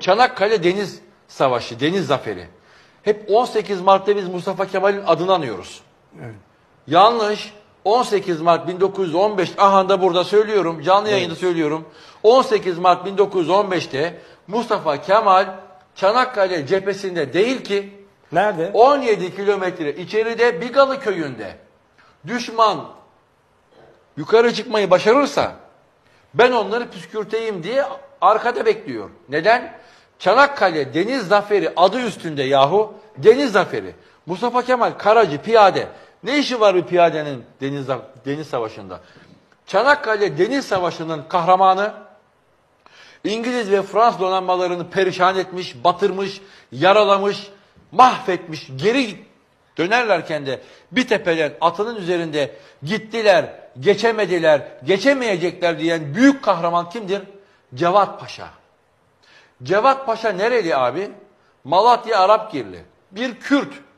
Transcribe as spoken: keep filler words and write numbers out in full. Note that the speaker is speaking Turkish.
Çanakkale Deniz Savaşı, Deniz Zaferi. Hep on sekiz Mart'ta biz Mustafa Kemal'in adını anıyoruz. Evet. Yanlış. on sekiz Mart bin dokuz yüz on beş, aha da burada söylüyorum, canlı yayında evet. söylüyorum. on sekiz Mart bin dokuz yüz on beş'te Mustafa Kemal Çanakkale cephesinde değil ki, nerede? on yedi kilometre içeride Bigalı köyünde. Düşman yukarı çıkmayı başarırsa ben onları püskürteyim diye arkada bekliyor. Neden? Çanakkale Deniz Zaferi adı üstünde yahu. Deniz Zaferi. Mustafa Kemal Karacı, piyade. Ne işi var bir piyadenin deniz, deniz savaşında? Çanakkale Deniz Savaşı'nın kahramanı, İngiliz ve Fransız donanmalarını perişan etmiş, batırmış, yaralamış, mahvetmiş, geri dönerlerken de bir tepeden atının üzerinde gittiler, geçemediler, geçemeyecekler diyen büyük kahraman kimdir? Cevat Paşa. Cevat Paşa nereli abi? Malatya Arapgirli. Bir Kürt.